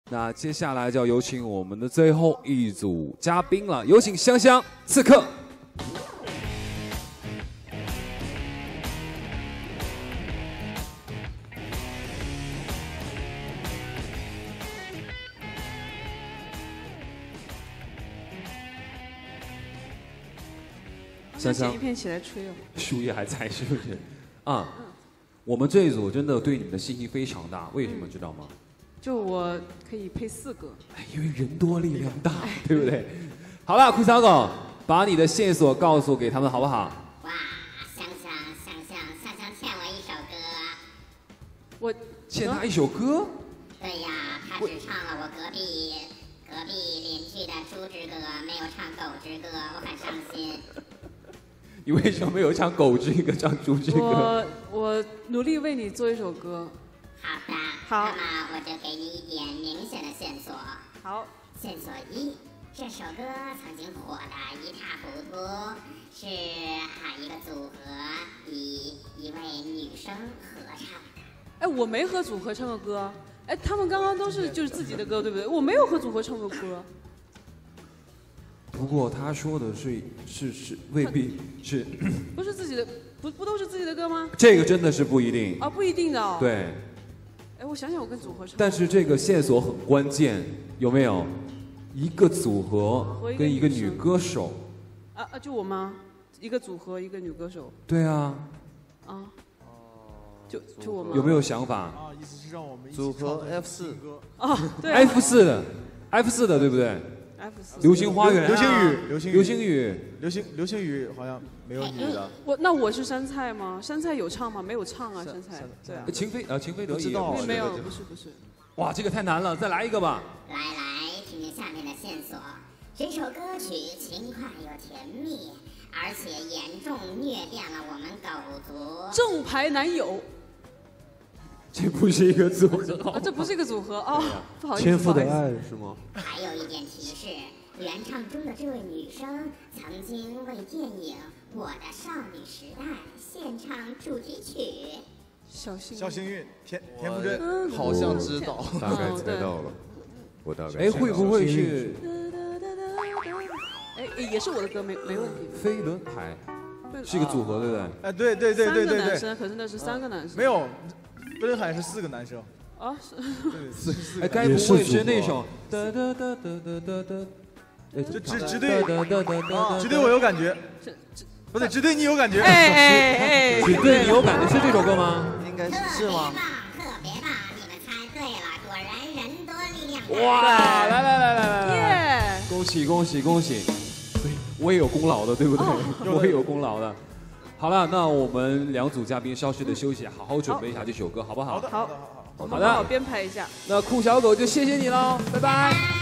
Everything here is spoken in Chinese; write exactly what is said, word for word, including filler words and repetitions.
那接下来就要有请我们的最后一组嘉宾了，有请香香刺客。香香， 一片起来吹哦。 树叶还在是不是？啊，我们这一组真的对你们的信心非常大，为什么知道吗？ 就我可以配四个， 因为人多力量大，对不对？好了，酷小狗，把你的线索告诉给他们好不好？ 哇，香香香香香香欠我一首歌。 我欠他一首歌？ 对呀，他只唱了我隔壁隔壁邻居的猪之歌，没有唱狗之歌，我很伤心。 你为什么没有唱狗之歌，唱猪之歌？ 我我努力为你做一首歌。 好的， 好， 那么我就给你一点明显的线索。 好， 线索一，这首歌曾经火得一塌糊涂，是啊一个组合以一位女生合唱的。 哎，我没和组合唱过歌。哎，他们刚刚都是就是自己的歌，对不对？我没有和组合唱过歌。 不过他说的是是是未必是， 不是自己的，不不都是自己的歌吗？ 这个真的是不一定啊，不一定的、哦。 对。 哎，我想想，我跟组合唱。 但是这个线索很关键，有没有？一个组合跟一个女歌手。 啊啊，就我吗？一个组合，一个女歌手。 对啊。 啊。就就我吗？ 有没有想法？ 啊，意思是让我们组合 F 四。 哦，对。 F 四的 ，F 四的，对不对 ？F 四。 流星花园。 流星雨，流星雨， 流星雨， 流星流星雨好像没有你的。 我那我是山菜吗？山菜有唱吗？没有唱啊，山菜。对啊。 情非呃情非得已。 知道。 没有，不是不是。 哇，这个太难了，再来一个吧。 来来，听听下面的线索。这首歌曲轻快又甜蜜，而且严重虐变了我们狗族。 正牌男友。 这不是一个组合。 啊，这不是一个组合哦，不好意思。 天赋的爱是吗？ 还有一点提示，原唱中的这位女生曾经为电影《我的少女时代》献唱主题曲。 小幸小幸运，田田馥甄， 好像知道， 大概猜到了。我大概。 哎，会不会是？ 哎，也是我的歌，没没问题。 飞轮海是一个组合，对不对？ 哎，对对对对对对。 三个男生，可是那是三个男生。 没有。飞轮海是四个男生。 啊，是。 对，四哎，该不会是那首？哒哒哒哒哒哒哒。 就只只对，只对我有感觉。不对，只对你有感觉。 哎哎哎！ 只对你有感觉是这首歌吗？ 应该是是吗？ 特别棒，你们猜对了，果然人多力量大。 哇！来来来来来来！ 恭喜恭喜恭喜！我也有功劳的，对不对？我也有功劳的。好了，那我们两组嘉宾稍事的休息，好好准备一下这首歌，好不好？ 好的，好的，好好。我们好好编排一下。 那酷小狗就谢谢你喽，拜拜。